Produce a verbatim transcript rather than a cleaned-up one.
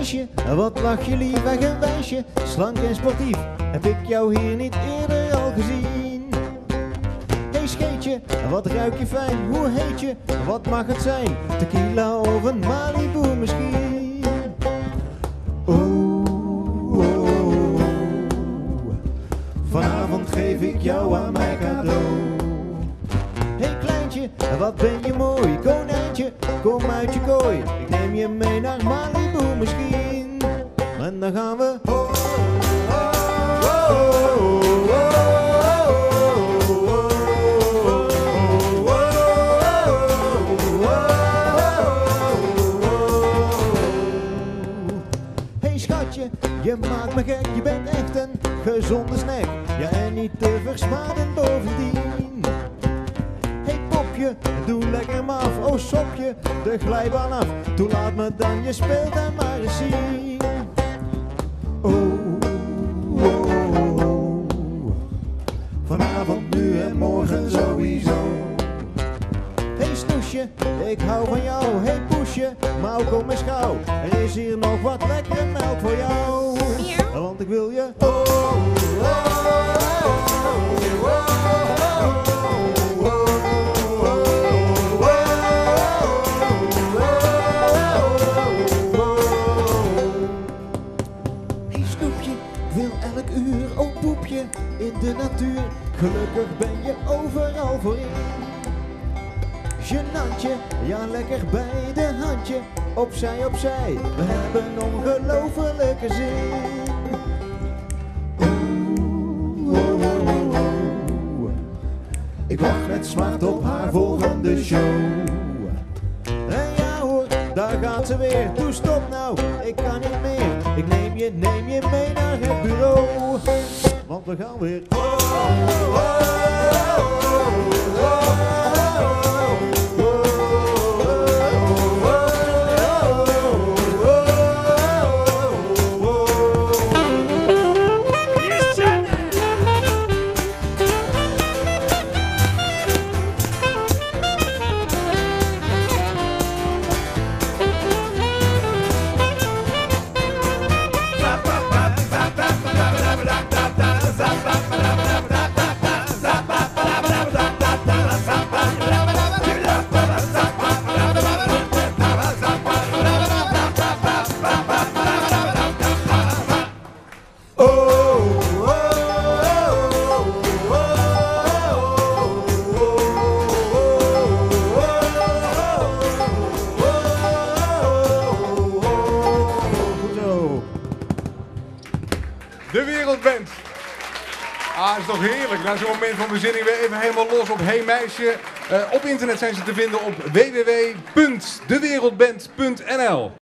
meisje, wat lach je lief en gewijsje, slank en sportief, heb ik jou hier niet eerder al gezien. Hey scheetje, wat ruik je fijn, hoe heet je, wat mag het zijn, tequila of een Malibu misschien. Oeh, oh, vanavond geef ik jou aan mijn cadeau. Hey kleintje, wat ben je mooi, konijntje, kom uit je kooi. Ik neem je mee naar Malibu misschien. En dan gaan we... Oh, oh, oh, oh, hey schatje, je maakt me gek, je bent echt een gezonde snack. Ja, en niet te versmaden bovendien. Doe lekker maf, oh sopje, de glijbaan af. Toen laat me dan je speeltuin maar eens zien. Oh, oh, oh, vanavond, nu en morgen sowieso. Hey snoesje, ik hou van jou. Hey poesje, mouw kom eens gauw. Er is hier nog wat lekkere melk voor jou. Miauw. Want ik wil je... Oh, oh, oh, oh, oh, oh. Oh poepje, in de natuur, gelukkig ben je overal voor in. Genantje, ja lekker bij de handje, opzij, opzij, we hebben ongelofelijke zin. Oeh, oh, oh, oh. Ik wacht met smart op haar volgende show. En ja hoor, daar gaat ze weer, toe stop nou, ik kan niet meer. Ik neem je, neem je mee naar het bureau. Want we gaan weer. Oh, oh, oh, De Wereldband. Ah, is toch heerlijk. Na zo'n moment van bezinning weer even helemaal los op Hey Meisje. Uh, op internet zijn ze te vinden op w w w punt de wereldband punt n l.